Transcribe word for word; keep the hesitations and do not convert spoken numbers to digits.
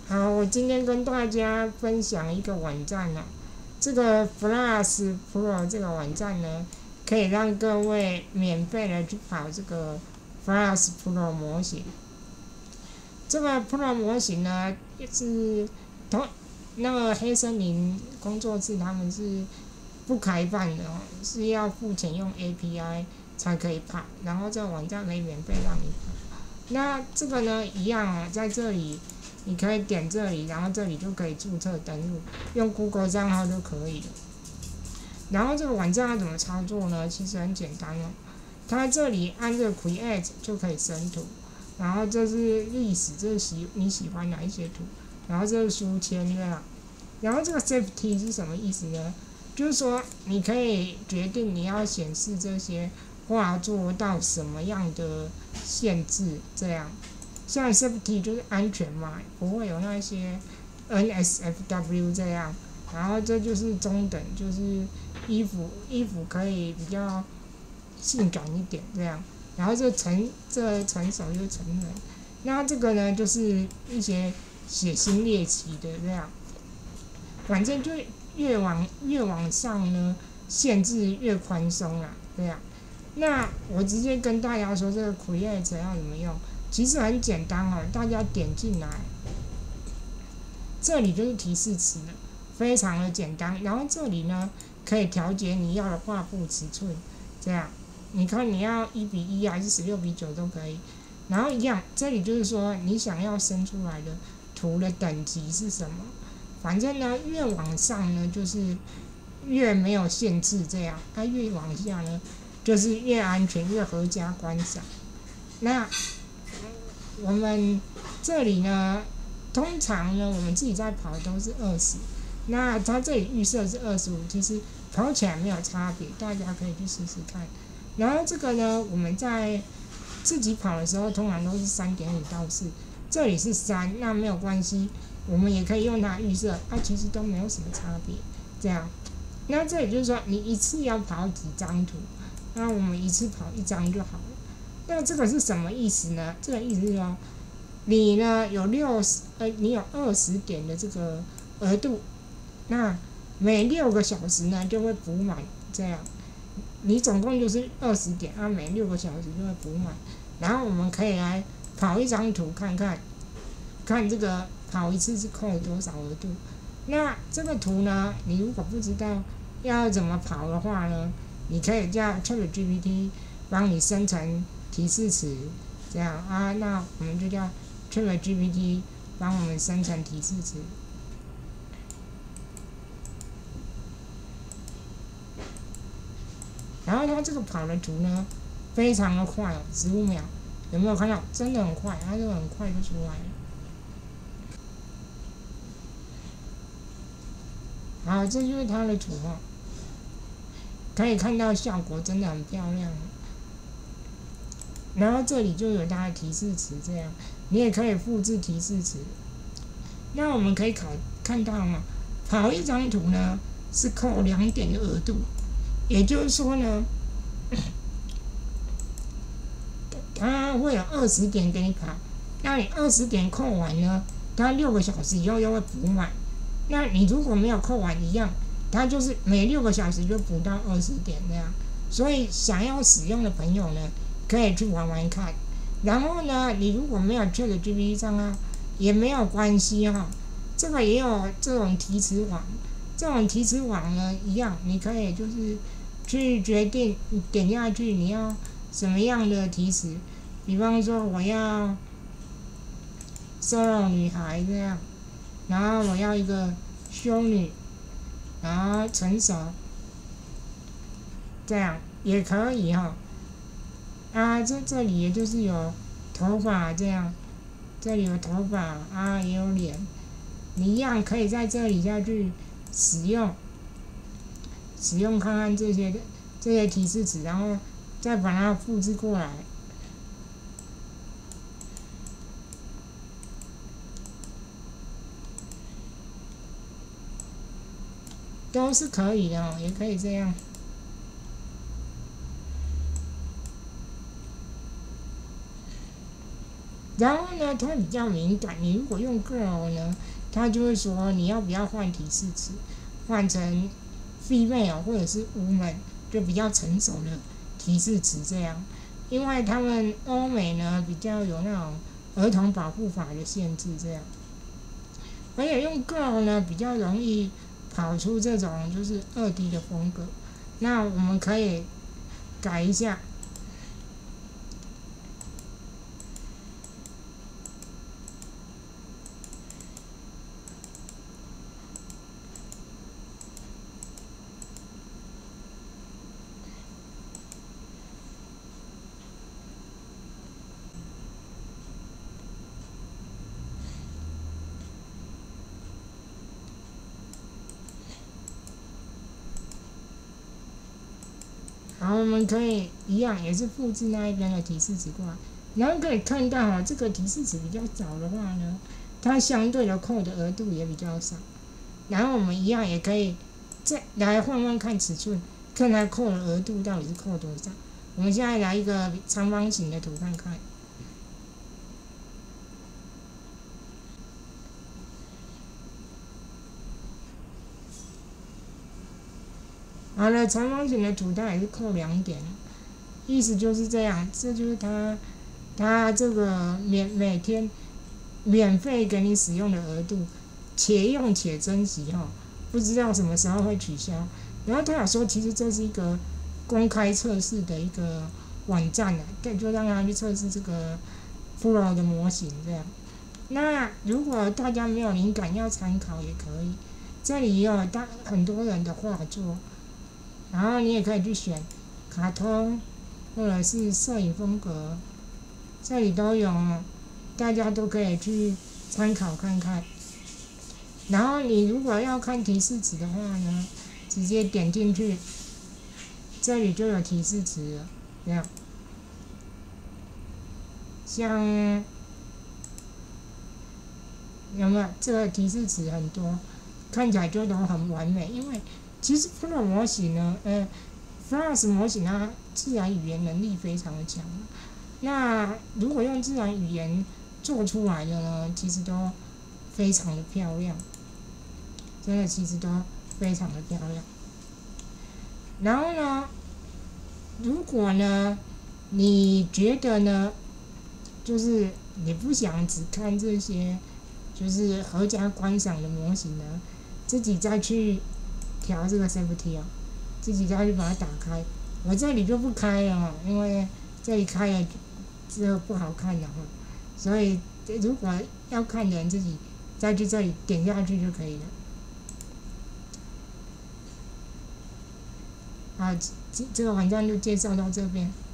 好，我今天跟大家分享一个网站呢、啊，这个 Flash Pro 这个网站呢，可以让各位免费的去跑这个 Flash Pro 模型。这个 Pro 模型呢，是同那个黑森林工作室他们是不开放的哦，是要付钱用 A P I 才可以跑，然后这个网站可以免费让你跑。那这个呢，一样啊，在这里你可以点这里，然后这里就可以注册登录，用 Google 账号就可以了。然后这个网站要怎么操作呢？其实很简单哦，它这里按这个 Create 就可以生图，然后这是历史，这是喜你喜欢哪一些图，然后这是书签这样。然后这个 Safety 是什么意思呢？就是说你可以决定你要显示这些画作到什么样的限制，这样。像 Safety 就是安全嘛，不会有那些 N S F W 这样。然后这就是中等，就是衣服衣服可以比较性感一点这样。然后这成这成熟就是成人。那这个呢，就是一些血腥猎奇的这样。反正就越往越往上呢，限制越宽松啦，这样。那我直接跟大家说，这个 Create 要怎么用，其实很简单哦，大家点进来，这里就是提示词了，非常的简单。然后这里呢，可以调节你要的画布尺寸，这样。你看你要一比一还是十六比九都可以。然后一样，这里就是说你想要生出来的图的等级是什么。反正呢，越往上呢，就是越没有限制这样，它、啊、越往下呢，就是越安全，越合家观赏。那我们这里呢，通常呢，我们自己在跑都是二十，那它这里预设是二十五，其实跑起来没有差别，大家可以去试试看。然后这个呢，我们在自己跑的时候，通常都是三点五到四，这里是三，那没有关系。我们也可以用它预设，它、啊、其实都没有什么差别，这样。那这里就是说，你一次要跑几张图，那我们一次跑一张就好了。那这个是什么意思呢？这个意思是说，你呢有六十，呃，你有二十点的这个额度，那每六个小时呢就会补满，这样。你总共就是二十点，啊，每六个小时就会补满。然后我们可以来跑一张图看看，看这个。跑一次是扣多少额度？那这个图呢？你如果不知道要怎么跑的话呢，你可以叫 ChatGPT 帮你生成提示词，这样啊。那我们就叫 ChatGPT 帮我们生成提示词。然后它这个跑的图呢，非常的快哦，十五秒，有没有看到？真的很快，它这个很快就出来了。好，这就是它的图哦，可以看到效果真的很漂亮。然后这里就有它的提示词，这样你也可以复制提示词。那我们可以考看到嘛，跑一张图呢是扣两点的额度，也就是说呢，它会有二十点给你跑，那你二十点扣完呢，它六个小时以后又会补满。那你如果没有扣完一样，它就是每六个小时就补到二十点这样。所以想要使用的朋友呢，可以去玩玩看。然后呢，你如果没有 ChatGPT 账号，也没有关系哈、哦。这个也有这种提词网，这种提词网呢一样，你可以就是去决定你点下去你要什么样的提词。比方说我要 solo 女孩这样。然后我要一个修女，然后成熟，这样也可以哈、哦。啊，这这里也就是有头发这样，这里有头发啊，也有脸，你一样可以在这里下去使用，使用看看这些这些提示词，然后再把它复制过来。都是可以的哦，也可以这样。然后呢， 呢，它比较敏感，你如果用 girl 呢，它就会说你要不要换提示词，换成 female 或者是 woman， 就比较成熟的提示词这样。因为他们欧美呢比较有那种儿童保护法的限制这样，而且用 girl 呢比较容易跑出这种就是二 D 的风格。那我们可以改一下。好，我们可以一样，也是复制那一边的提示词过来，然后可以看到哈，这个提示词比较早的话呢，它相对的扣的额度也比较少。然后我们一样也可以再来换换看尺寸，看它扣的额度到底是扣多少。我们现在来一个长方形的图看看。好了，长方形的图它也是扣两点，意思就是这样，这就是它它这个免每天免费给你使用的额度，且用且珍惜哈，不知道什么时候会取消。然后他有说，其实这是一个公开测试的一个网站啊，对，就让他去测试这个 Pro 的模型这样。那如果大家没有灵感要参考也可以，这里也有大很多人的画作。然后你也可以去选卡通或者是摄影风格，这里都有，大家都可以去参考看看。然后你如果要看提示词的话呢，直接点进去，这里就有提示词了，这样。像有没有这个提示词很多，看起来就都很完美，因为其实 Pro 模型呢，呃 ，Flash 模型它自然语言能力非常的强。那如果用自然语言做出来的呢，其实都非常的漂亮，真的其实都非常的漂亮。然后呢，如果呢，你觉得呢，就是你不想只看这些，就是合家观赏的模型呢，自己再去调这个 safety 哦，自己再去把它打开。我这里就不开了哦，因为这里开了之后不好看了哈，所以如果要看的人自己再去这里点下去就可以了。好，这这个网站就介绍到这边。